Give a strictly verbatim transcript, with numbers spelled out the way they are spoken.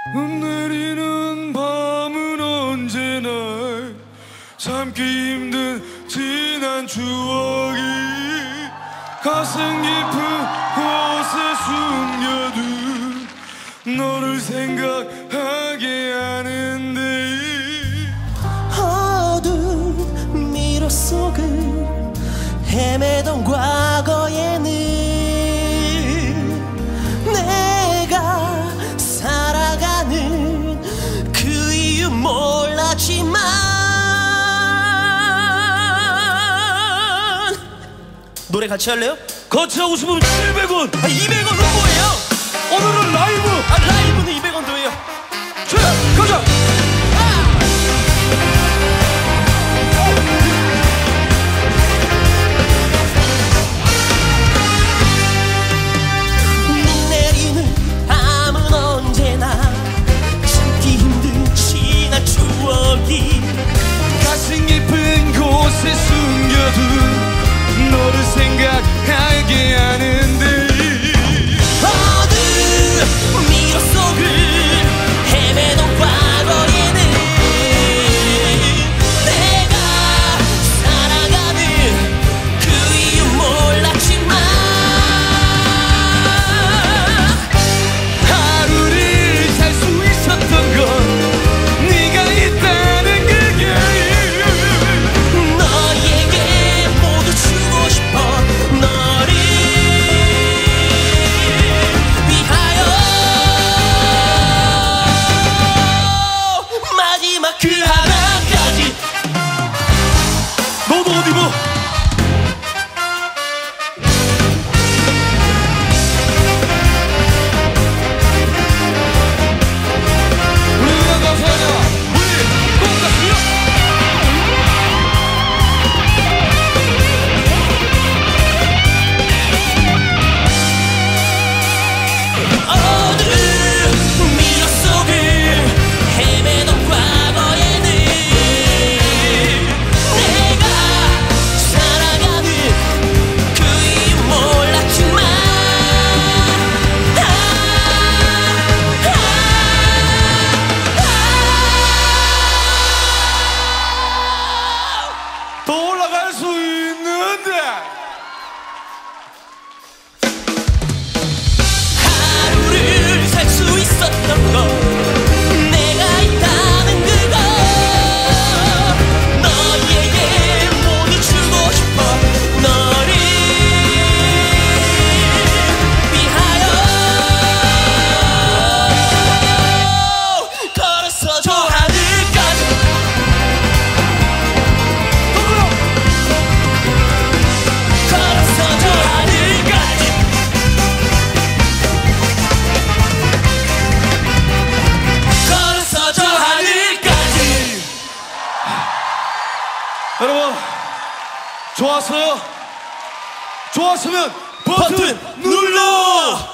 내리는 밤은 언제나 참기 힘든 지난 추억이 가슴 깊은 곳에 숨겨둔 너를 생각하게 하는데 어두운 미로 속을 헤매던 과거에는 내가 살아가는 그 이유 몰랐지만 노래 같이 할래요? 같이 하고 싶으면 칠백 원! 아, 이백 원은 뭐예요? 오늘은 라이브! 아, 라이브는 이백 원도 해요. 자, 가자! 눈 내리는 밤은 언제나 참기 힘든 지난 추억이 가슴 깊은 곳에 숨겨둔 너를 생각하게 하는데 어두운 미로 속을 헤매던 과거에는 내가 살아가는 그 이유 몰랐지만 하루를 살 수 있었던 건 네가 있다는 그게 너에게 모두 주고 싶어 너를 위하여 마지막 그 하나까지 너도 어디 봐! 우리 누나 감사하냐? 우리 똑같으려! 어두운 미로 속을 헤매던 과거에는 내가 살아가는 그 이유 몰랐지만 아, 아, 아. 더 올라갈 수 있는데 하루를 살 수 있었던 건 내가 있다는 그거 너에게 모두 주고 싶어 너를 위하여 걸어서 저 하늘까지 걸어서 저 하늘까지 걸어서 저 하늘까지 여러분 좋았어요? 좋았으면 버튼 버튼 눌러